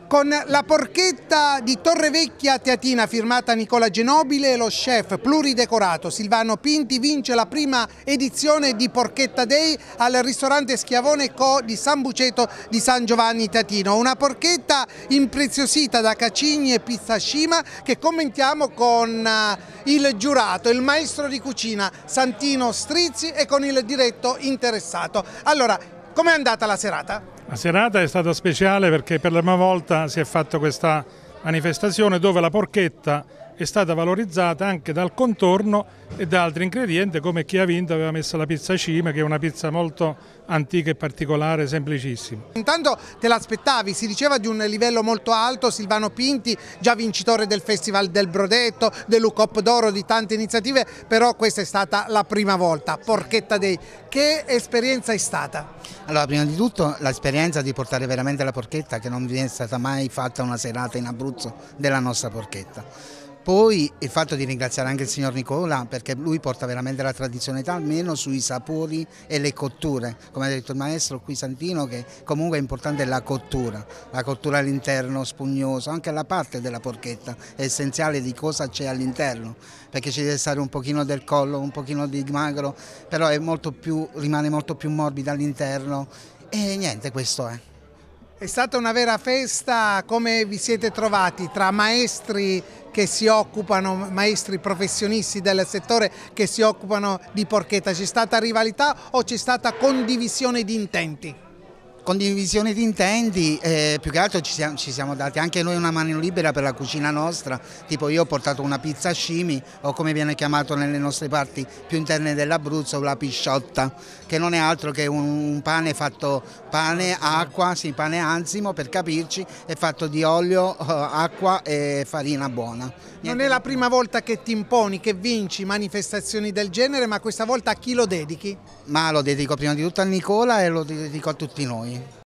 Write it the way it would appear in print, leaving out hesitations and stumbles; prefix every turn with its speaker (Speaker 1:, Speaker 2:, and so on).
Speaker 1: Con la porchetta di Torrevecchia Teatina firmata Nicola Genobile e lo chef pluridecorato Silvano Pinti vince la prima edizione di Porchetta Day al ristorante Schiavone Co di San Buceto di San Giovanni Teatino. Una porchetta impreziosita da cacigni e pizza scima che commentiamo con il giurato, il maestro di cucina Santino Strizzi e con il diretto interessato. Allora, com'è andata la serata?
Speaker 2: La serata è stata speciale perché per la prima volta si è fatta questa manifestazione dove la porchetta è stata valorizzata anche dal contorno e da altri ingredienti, come chi ha vinto aveva messo la pizza cima, che è una pizza molto antica e particolare, semplicissima.
Speaker 1: Intanto te l'aspettavi, si diceva di un livello molto alto, Silvano Pinti già vincitore del Festival del Brodetto, dell'UCOP d'Oro, di tante iniziative, però questa è stata la prima volta, Porchetta Day. Che esperienza è stata?
Speaker 3: Allora, prima di tutto l'esperienza di portare veramente la porchetta, che non vi è stata mai fatta una serata in Abruzzo della nostra porchetta. Poi il fatto di ringraziare anche il signor Nicola, perché lui porta veramente la tradizionalità almeno sui sapori e le cotture, come ha detto il maestro qui Santino, che comunque è importante la cottura all'interno spugnoso, anche la parte della porchetta è essenziale di cosa c'è all'interno, perché ci deve stare un pochino del collo, un pochino di magro, però è rimane molto più morbida all'interno e niente, questo è.
Speaker 1: È stata una vera festa. Come vi siete trovati tra maestri che si occupano, maestri professionisti del settore che si occupano di porchetta? C'è stata rivalità o c'è stata condivisione di intenti?
Speaker 3: Condivisione di intenti, più che altro ci siamo dati anche noi una mano libera per la cucina nostra, tipo io ho portato una pizza scimi o come viene chiamato nelle nostre parti più interne dell'Abruzzo la pisciotta, che non è altro che un pane fatto, pane, acqua, sì, pane anzimo per capirci, è fatto di olio, acqua e farina buona.
Speaker 1: Non è la prima volta che ti imponi, che vinci manifestazioni del genere, ma questa volta a chi lo dedichi?
Speaker 3: Ma lo dedico prima di tutto a Nicola e lo dedico a tutti noi.